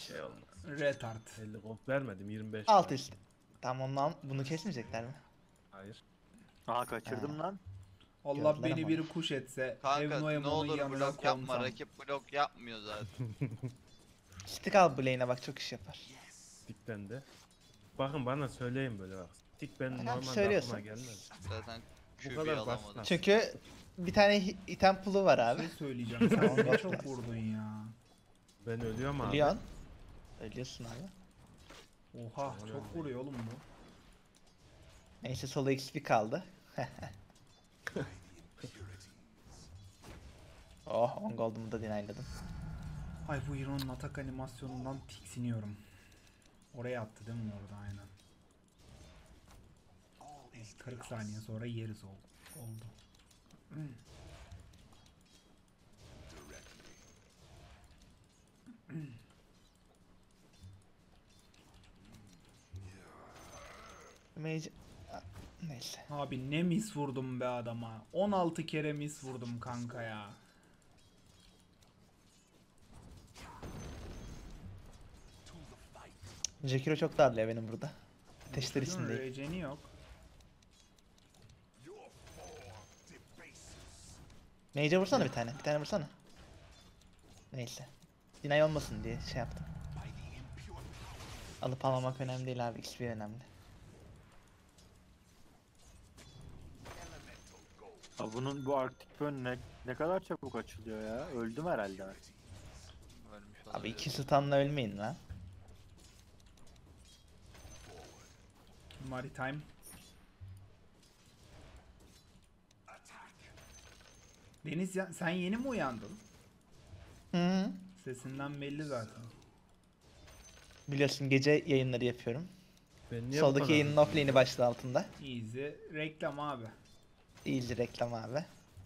şey olmaz. Retard. 50 gold vermedim 25. Alt üst. Tamam lan bunu kesmeyecekler mi? Hayır. Aha kaçırdım lan. Allah Gördüler beni ama. biri kuş etse. Kanka Evno'ya ne onun olur yanına blok yapma. konsam. Rakip blok yapmıyor zaten. Stick al bu lane'e bak çok iş yapar. Stick'ten de. Bakın bana söyleyin böyle bak. Stick ben Tamam, normalde söylüyorsun. aklıma gelmez. Zaten Bu QB kadar alamadım. basit. Çünkü bir tane item pool'u var Bir abi. şey söyleyeceğim. Sen Tamam, ne bak çok biraz. vurdun ya. Ben ölüyorum abi. Ölüyorsun. Ölüyorsun abi. Oha çok vuruyor oğlum bu. Neyse solo XP kaldı. Oh 10 gold'umu da dinayladım. Ay bu Hero'nun atak animasyonundan tiksiniyorum. Oraya attı değil mi orada aynen. 40 saniye sonra yeriz oldu. Mage... Neyse. Abi ne mis vurdum be adama. 16 kere mis vurdum kanka ya. Jakiro çok darlıyor benim burada. Ateşler Çocuğun içindeyim. regen'i yok. Mage'e vursana bir tane. Bir tane vursana. Neyse. Deny olmasın diye şey yaptım. Alıp almamak önemli değil abi. XP önemli. Abi bunun bu Arctic Burn ne kadar çabuk açılıyor ya. Öldüm herhalde. Ölmüş Abi olabilir. iki stun'la ölmeyin lan. Maritime. Deniz sen yeni mi uyandın? Hı. Sesinden belli zaten. Biliyorsun gece yayınları yapıyorum. Ben niye bu Soldaki kadar yayının hızlıyım? offlane'i başlığı altında. Easy reklam abi. Easy reklam abi.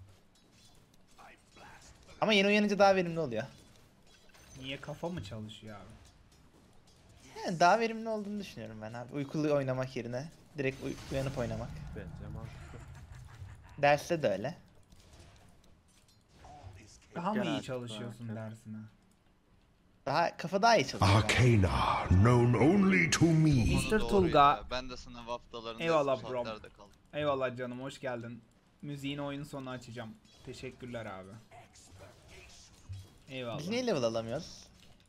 Ama yeni uyanınca daha verimli oluyor. Niye kafa mı çalışıyor abi? Yani daha verimli olduğunu düşünüyorum ben abi. Uykulu oynamak yerine direkt uyanıp oynamak. Bence mantıklı. Derste de öyle. Daha mı iyi Genel çalışıyorsun olarak. dersine? Kafa daha iyi çalışıyor. bence. Arcana, known only to me. Mr. Konu doğru Tulga. ya. Ben de sınav haftalarında Eyvallah bu bro. saatlerde kaldım. Eyvallah canım hoş geldin. Müziğini oyun sonu açacağım. Teşekkürler abi. Eyvallah. Biz niye level alamıyoruz?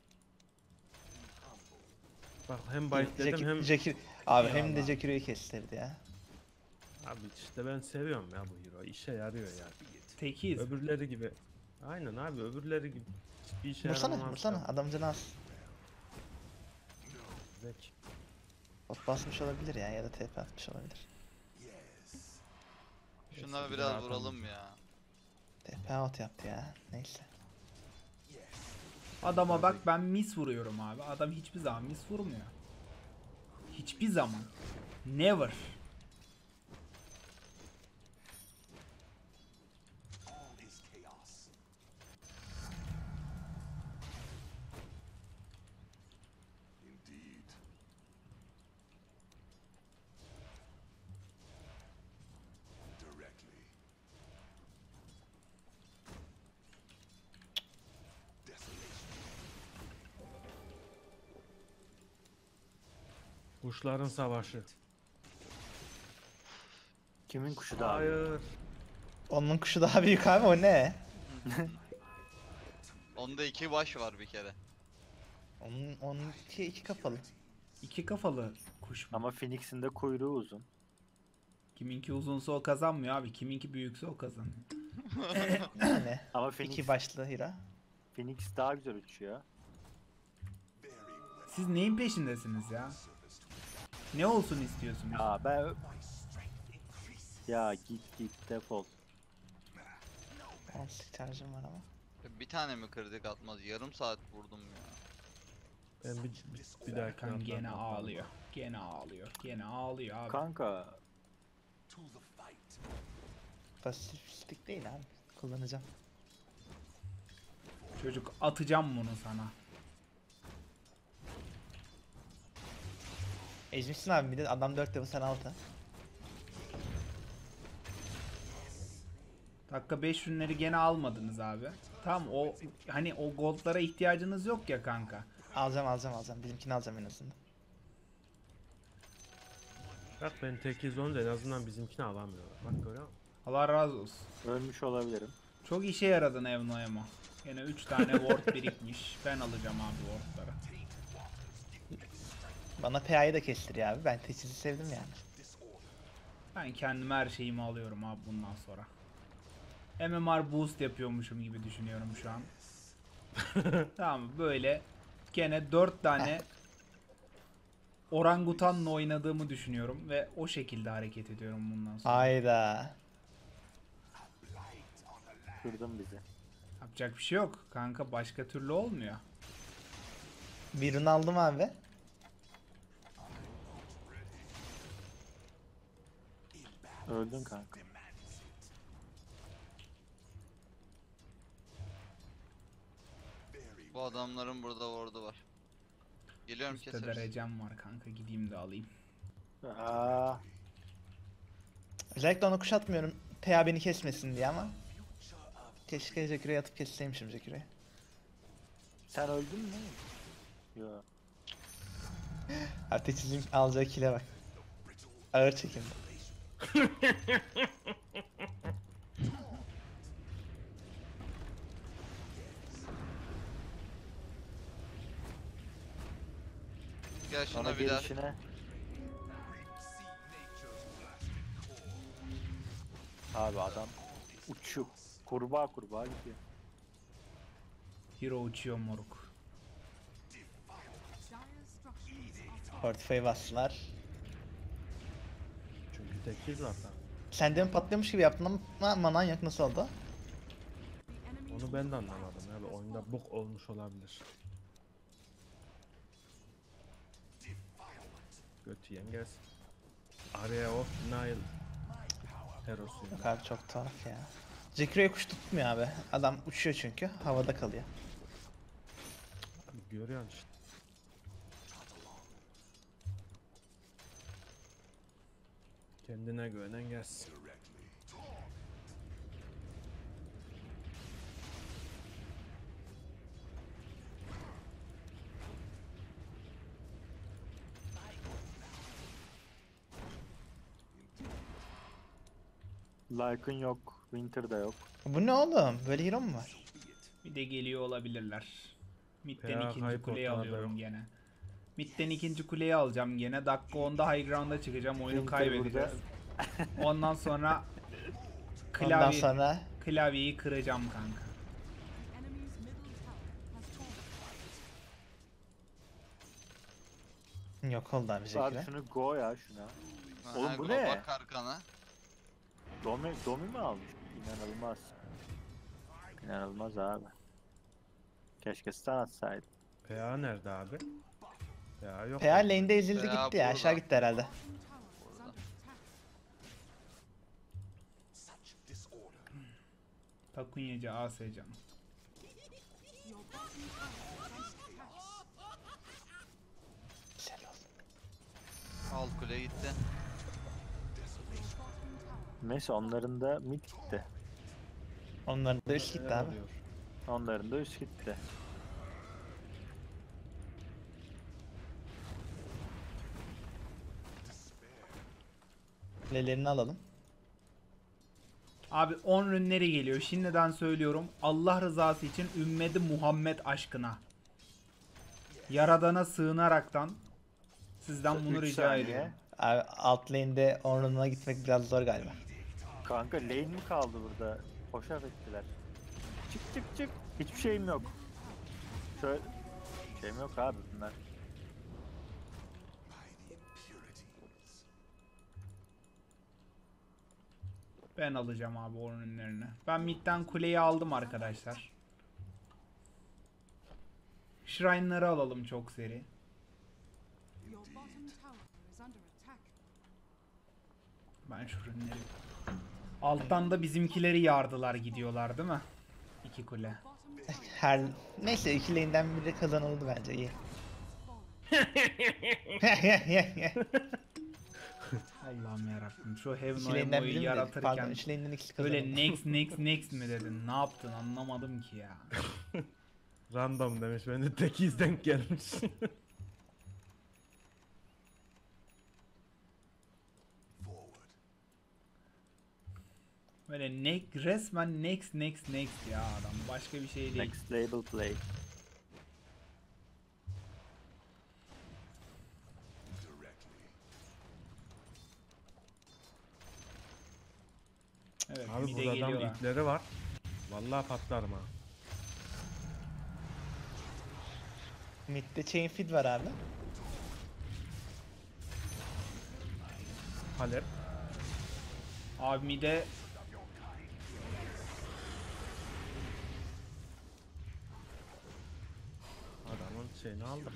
Bak hem bite dedim hem... Abi hem de Eyvallah. Jakiro'yu kestirdi ya. Abi işte ben seviyorum ya bu hero. İşe yarıyor ya. Tekiz. Öbürleri gibi. Aynen abi öbürleri gibi. Hiçbir işe Vursana yaramaz. vursana adam canı az. Peki. Bot basmış olabilir ya da TP atmış olabilir. Şuna Neyse, biraz rahat vuralım ya. TP out yaptı ya. Neyse. Adama bak ben mis vuruyorum abi. Adam hiçbir zaman mis vurmuyor. Hiçbir zaman. Never. Kuşların savaşı. Kimin kuşu daha? Hayır. Onun kuşu daha büyük abi o ne? Onda 2 baş var bir kere. Onun iki kafalı. İki kafalı kuş mu? Ama Phoenix'in de kuyruğu uzun. Kiminki uzunsa o kazanmıyor abi. Kiminki büyükse o kazanıyor. Yani Ama Phoenix, iki başlı hira. Phoenix daha güzel uçuyor. Siz neyin peşindesiniz ya? Ne olsun istiyorsunuz? Ya ben... Ya git defol. 18 charge'ım var ama. Bir tane mi kritik atmaz? Yarım saat vurdum ya. Ben bir dahaki Serkan gene hafta- ağlıyor. Gene ağlıyor. Gene ağlıyor abi. Kanka Pasiflik değil abi. Kullanacağım. Çocuk atacağım bunu sana. Ezmişsin abi bir de adam 4 level sen 6. Dakika 5 ürünleri gene almadınız abi. Tamam o hani o goldlara ihtiyacınız yok ya kanka. Alacağım. Bizimkini alacağım en azından. Bak ben tekiz olunca en azından bizimkini alamıyorlar. Bak görüyor musun? Allah razı olsun. Ölmüş olabilirim. Çok işe yaradın Evno Emo. Yine 3 tane ward birikmiş. Ben alacağım abi wardları. Bana PA'yı da kestiriyor abi. Ben teçhizi sevdim yani. Ben kendime her şeyimi alıyorum abi bundan sonra. MMR boost yapıyormuşum gibi düşünüyorum şu an. Tamam böyle gene 4 tane orangutanla oynadığımı düşünüyorum ve o şekilde hareket ediyorum bundan sonra. Hayda. Kırdın bizi. Yapacak bir şey yok kanka, başka türlü olmuyor. Bir rune aldım abi. Öldün kanka. Bu adamların burada ward'u var. Geliyorum Üstte keseriz. derecem var kanka, gideyim de alayım. Aa, Özellikle ona kuşatmıyorum. PA beni kesmesin diye ama. Keşke Jackier'e atıp kesseymişim Jackier'e. sen öldün mü? Yo. Abi teçhizin alacağı kill'e bak. Ağır çekimde. Gel Bana şuna bir daha. gelişine. Abi adam uçuyor. Kurbağa gidiyor. Hero uçuyor moruk. Fortify'ı bastılar. Çünkü tekiz var da. Sen de mi patlıyormuş gibi yaptın ama manan yok, nasıl oldu? Onu ben de anlamadım. Yani oyunda bug olmuş olabilir. Götü yengeç. Araya of Nile. Herosu. Yok abi çok tuhaf ya. Jackier'e kuş tutmuyor abi. Adam uçuyor çünkü. Havada kalıyor. Abi görüyorsun işte. Kendine güvenen gelsin. Lycan yok. Winter'da yok. Bu ne oğlum? Böyle hero mu var? Bir de geliyor olabilirler. Mid'den Ya, ikinci hype kuleyi ortalarda alıyorum yok. gene. Mid'den ikinci kuleyi alacağım gene. Dakika 10'da high ground'a çıkacağım. Oyunu Winter kaybedeceğiz. Ondan sonra Ondan sonra klavyeyi kıracağım kanka. yok oldu abi Abi Jackier'e. şunu go ya şuna. Aha, Oğlum bu go ne? bak arkana. Domi mi almış? İnanılmaz. İnanılmaz abi. Keşke stun atsaydı. PA nerede abi? PA yok. PA lane'de ezildi PA gitti ya. Aşağı burada. gitti herhalde. Burada. Takunyacı AS canım. Güzel oldu. Alt kule gitti. Neyse onların da mid gitti. Onların da üst gitti abi. Arıyor. Onların da üst gitti. Kulelerini alalım. Abi 10 rünleri geliyor. Şimdiden söylüyorum. Allah rızası için ümmeti Muhammed aşkına. Yaradana sığınaraktan sizden bunu 3 rica saniye. ediyorum. Abi alt lane'de Ornn'a gitmek biraz zor galiba. Kanka lane mi kaldı burada? Hoşaf ettiler. Çık. Hiçbir şeyim yok. Şöyle şeyim yok abi bunlar. Ben alacağım abi o ürünlerini. Ben midden kuleyi aldım arkadaşlar. Shrine'ları alalım çok seri. Ben şu ürünleri... Alttan da bizimkileri yardılar gidiyorlar değil mi? 2 kule. Her neyse iki lane'den biri kazanıldı bence iyi. Allah'ım yarabbim şu İki Heaven lane'den biri Oemo'yu mi dedik? Pardon, yaratırken üç lane'den ikisi böyle kazanıldı. next mi dedin? Ne yaptın anlamadım ki ya. Random demiş. Ben de tekiz denk gelmiş. Böyle resmen next ya adam. Başka bir şey değil. Next label play. Evet, Abi mide burada adam geliyorlar. ipleri var. Vallahi patlarım ha. Mid'de chain feed var abi. Halep. Abi mide Adamın şeyini aldım.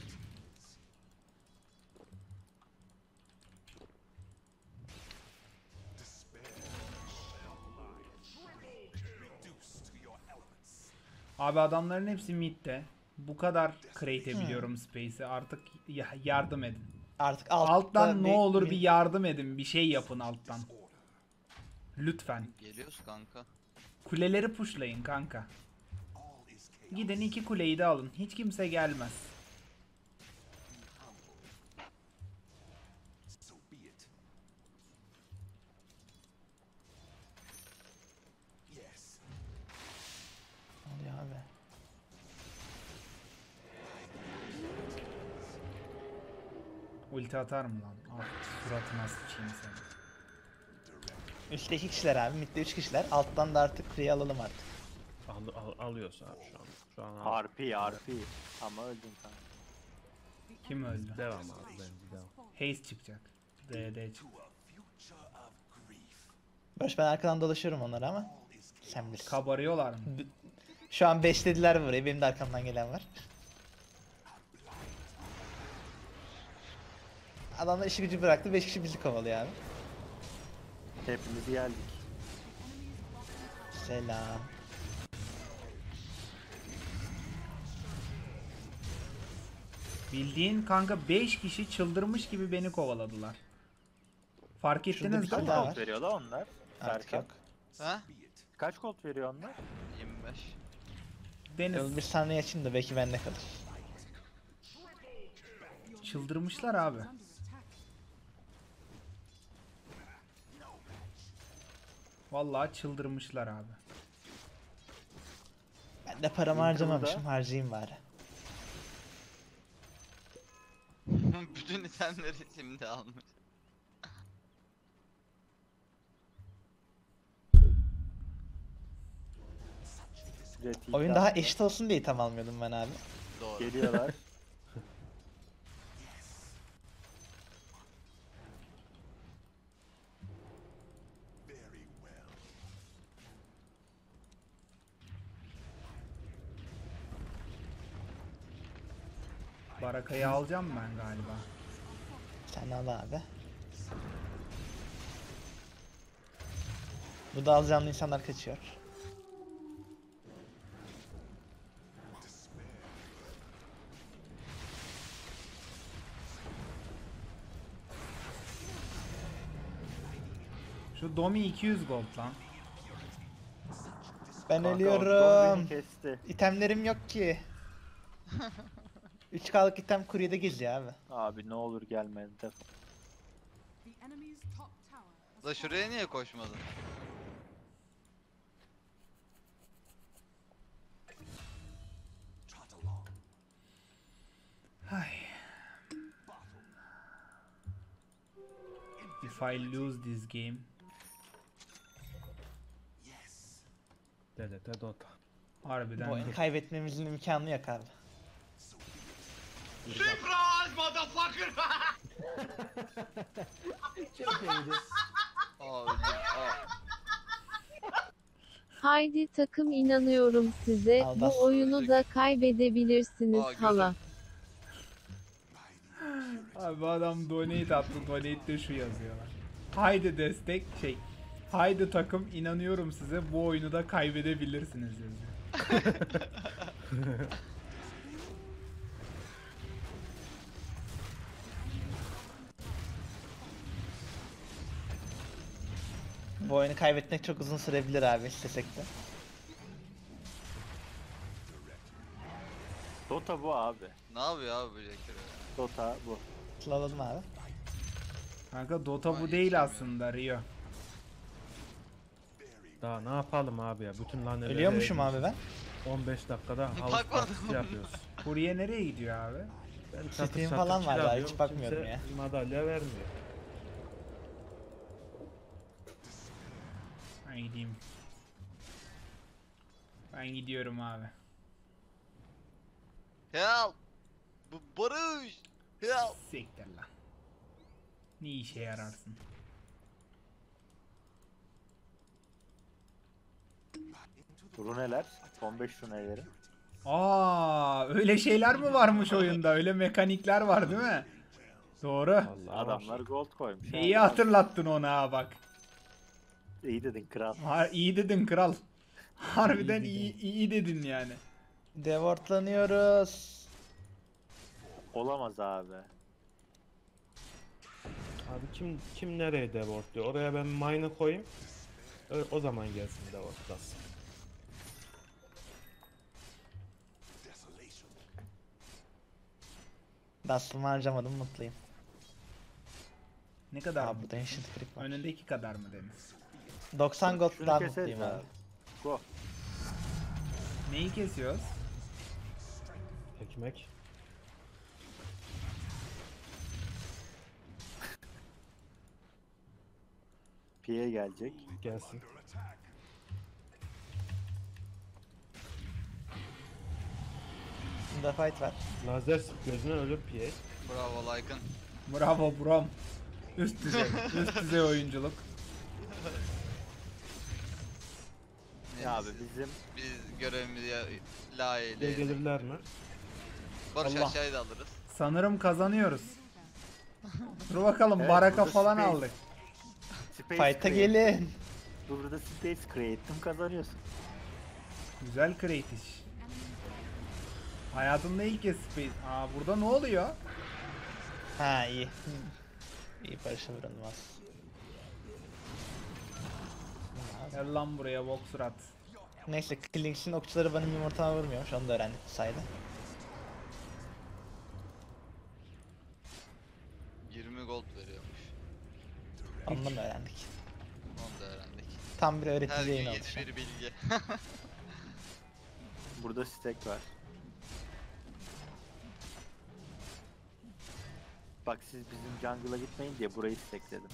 Abi adamların hepsi midde. Bu kadar create edebiliyorum space'i. Artık yardım edin. Artık Alttan ne olur bir bir yardım edin. Bir şey yapın alttan. Lütfen. Geliyoruz kanka. Kuleleri pushlayın kanka. Gidin 2 kuleyi de alın. Hiç kimse gelmez. Ne oluyor abi? Ulti atar mı lan? Ah, suratına sıçayım seni. Üstte 2 kişiler abi. Mid'de 3 kişiler. Alttan da artık kuleyi alalım artık. Alıyorsa abi şu an. Şu an al. Harpi harpi. Ama öldün kanka. Kim öldü? Devam abi bence devam. Haze çıkacak. DD çık. Barış ben arkadan dolaşıyorum onlara ama. Sen bilirsin. Kabarıyorlar mı? Şu an 5 dediler buraya. Benim de arkamdan gelen var. Adamlar işi gücü bıraktı. 5 kişi bizi kovalıyor abi. Hepimiz geldik. Selam. Bildiğin kanka 5 kişi çıldırmış gibi beni kovaladılar. Fark Şurada ettiniz bir değil mi? tane daha Kaç var. gold veriyorlar onlar? Artık Serkan. yok. Ha? Kaç gold veriyor onlar? 25. Bir Deniz saniye açayım da belki bende kalır. çıldırmışlar abi. Vallahi çıldırmışlar abi. Ben de paramı Link'i harcamamışım. burada. Harcayayım bari. Bütün itemleri şimdi almış. Jet Oyun ilk daha aldı. eşit olsun diye tam almıyordum ben abi. Doğru. Geliyorlar. Barakayı alacağım ben galiba. Sen al abi. Bu da alacağımlı insanlar kaçıyor. Şu Domi 200 gold lan. Ben Kanka, ölüyorum. beni kesti. İtemlerim yok ki. 3K'lık item kuryede geziyor abi. Abi ne olur gelme. The enemy's top tower Da şuraya niye koşmadın? If I lose this game. DLT Dota. Harbiden. Bu oyunu kaybetmemizin imkanı yok abi. Aa öldüm. Aa. Haydi takım inanıyorum size. Al Bu bas. oyunu da kaybedebilirsiniz Aa, gözüm. hala. Abi bu adam donate attı. Donate'de şu yazıyorlar. Haydi destek şey. Haydi takım inanıyorum size bu oyunu da kaybedebilirsiniz yazıyor. Bu oyunu kaybetmek çok uzun sürebilir abi istesek de. Dota bu abi. Ne yapıyor abi bu Jacker ya? Dota bu. Slowladım abi. Kanka Dota bu Ay, değil içemiyorum. aslında Rio. Daha ne yapalım abi ya? Bütün laneleri Ölüyormuşum abi ben. 15 dakikada havuz Bak bak. partisi yapıyoruz. Kurye nereye gidiyor abi? Ben Steam falan var ya, hiç bakmıyorum kimse ya. madalya vermiyor. Ben gideyim. Ben gidiyorum abi. Help! Bu Barış! Help! Siktir lan. Ne işe yararsın? Runeler. 15 runeleri. Aa, öyle şeyler mi varmış oyunda? Öyle mekanikler var değil mi? Doğru. Vallahi Adamlar gold koymuş. İyi hatırlattın onu ha bak. İyi dedin kral. İyi dedin kral. Harbiden iyi dedin yani. Devortlanıyoruz. Olamaz abi. Abi kim nereye devort diyor? Oraya ben mine'ı koyayım. O zaman gelsin devortlasın. Dust'ımı harcamadım, mutluyum. Ne kadar? Abi burada ancient freak var. Önündeki kadar mı Deniz? 90 Şunu gold'dan keseriz mutluyum abi. abi. Go. Neyi kesiyoruz? Ekmek. Pi'ye gelecek. Gelsin. Bunda fight var. Lazer gözüne ölür piye. Bravo Lycan. Bravo Brom. Üst düzey. Üst düzey oyunculuk. Ya abi bizim Biz görevimizi Bize layığıyla. gelirler mi? Barış Allah. aşağıya da alırız. Sanırım kazanıyoruz. Dur bakalım, Evet, baraka burada falan space. aldık. space Fight'a create. gelin. Burada space create'im kazanıyorsun. Güzel crate iş. Hayatımda ilk kez space. Aa, burada ne oluyor? Ha iyi. İyi barışa vurulmaz. Gel lan buraya bok surat. Neyse, Klings'in okçuları benim yumurtama vurmuyormuş, onu da öğrendik bu sayede. 20 gold veriyormuş. Ondan da öğrendik. Onu da öğrendik. Tam bir Her öğretici gün yayın oldu yeni şu an. bir bilgi. Burada stack var. Bak siz bizim jungle'a gitmeyin diye burayı stackledim.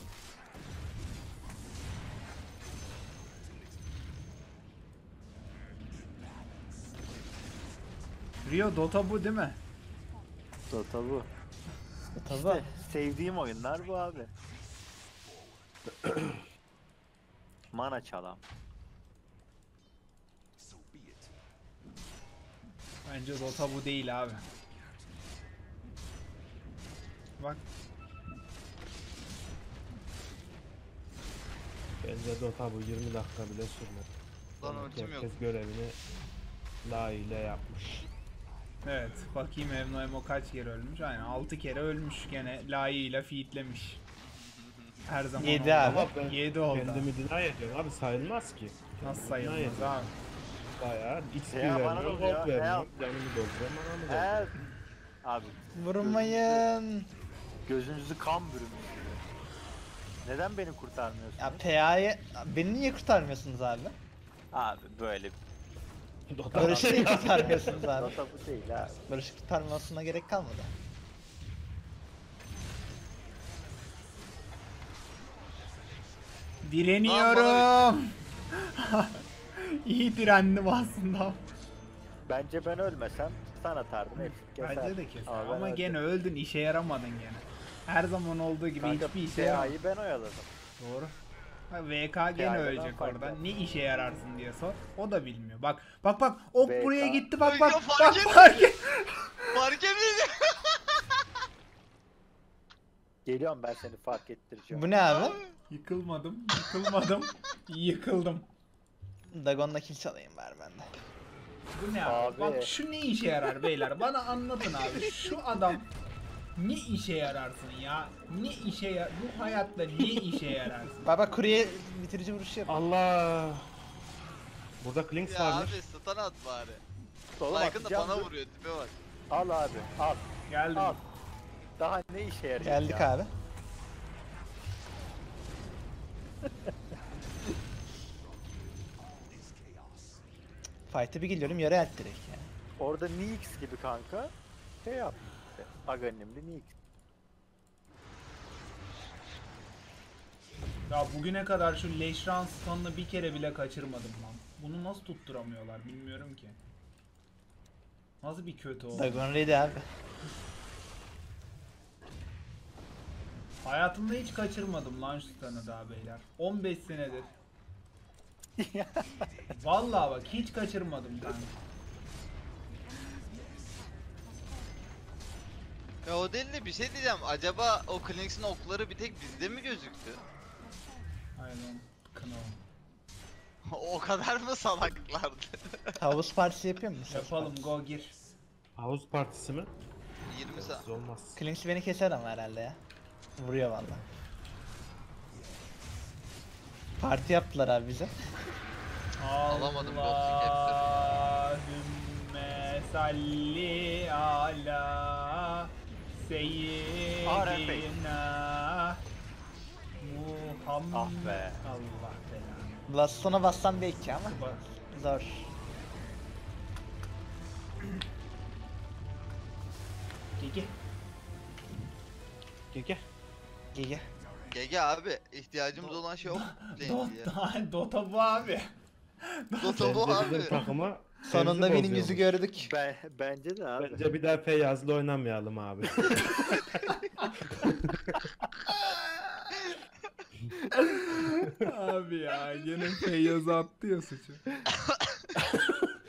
Rio Dota bu değil mi? Dota bu. Tabii. İşte sevdiğim oyunlar bu abi. Mana çalam. Bence Dota bu değil abi. Bak Bence Dota bu 20 dakika bile sürmedi. Lan Demek ki ultim yok. herkes görevini layığıyla yapmış. evet, bakayım Emo kaç kere ölmüş. Aynen 6 kere ölmüş, gene layığıyla feedlemiş. Her zaman 7 oldu. abi. Ama ben 7 oldu. kendimi deny ediyorum abi, sayılmaz ki. Nasıl Kendimi sayılmaz deny ediyorum. abi? Bayağı XP Ya bana vermiyorum, oluyor, gold vermiyorum, canımı dolduruyorum, anamı dolduruyorum. Eğer abi Vurmayın. gözünüzü kan bürümüş. Neden beni kurtarmıyorsunuz? Ya PA'yı beni niye kurtarmıyorsunuz abi? Abi böyle Dota Barış'ı niye kurtarmıyorsunuz abi? Dota bu değil abi. Barış'ı kurtarmasına gerek kalmadı. Direniyorum. İyi direndim aslında. Bence ben ölmesem sen atardın hepsi keser. Bence de kesin. ben Ama öldüm. gene öldün, işe yaramadın gene. Her zaman olduğu gibi Kanka hiçbir işe yaramadı. PA'yı ben oyaladım. Doğru. Ha, VK gene Yani ölecek ben orada. farklı. Ne işe yararsın diye sor. O da bilmiyor. Bak bak bak, ok VK. buraya gitti, bak bak Ya bak fark etmedi. fark et. Fark etmedi. Geliyorum ben seni fark ettireceğim. Bu ne abi? Yıkılmadım, yıkıldım. Dagon'la kill çalayım ver bende. Bu ne abi? Abi. Bak şu ne işe yarar beyler? Bana anlatın abi. Şu adam ne işe yararsın ya? Ne işe bu hayatta ne işe yararsın? Baba kuruya bitirici vuruş yap. Allah! Burada Klinks Ya varmış. abi stun at bari. Oğlum Lycan da atacağım, bana dur. vuruyor, tipe bak. Al abi al. Geldim. Al. Daha ne işe yarayacak Geldik ya? abi. Fight'a bir geliyorum yarı alt direkt yani. Orada Nix gibi kanka. Şey yap. İşte, Aghanim'li Nix. Ya bugüne kadar şu Leşran stun'ını bir kere bile kaçırmadım lan. Bunu nasıl tutturamıyorlar bilmiyorum ki. Nasıl bir kötü o? Dagon ready abi. Hayatımda hiç kaçırmadım lan şu stun'ı daha beyler. 15 senedir. Vallahi bak hiç kaçırmadım kanka. Ya o değil de bir şey diyeceğim. Acaba o Klinx'in okları bir tek bizde mi gözüktü? Aynen. Kınav. O kadar mı salaklardı? Havuz partisi yapıyor musun? Yapalım go gir. Havuz partisi mi? 20 saat. Siz olmaz. Clinch beni keser ama herhalde ya. Vuruyor valla. Parti yaptılar abi bize. Alamadım Ghost'u capture. Allahümme salli ala seyyidina Muhammed. Ah be. Allah belanı. Blaston'a bassam belki ama Bak. zor. Gigi. Gege. Gigi. GG abi. İhtiyacımız olan şey o. Dota, Dota bu abi. Dota bu Bence abi. bizim takımı Sonunda Fevzi benim yüzü bozuyormuş. gördük. Bence de abi. Bence bir daha Feyyaz'la oynamayalım abi. Abi ya gene Feyyaz attı ya suçu.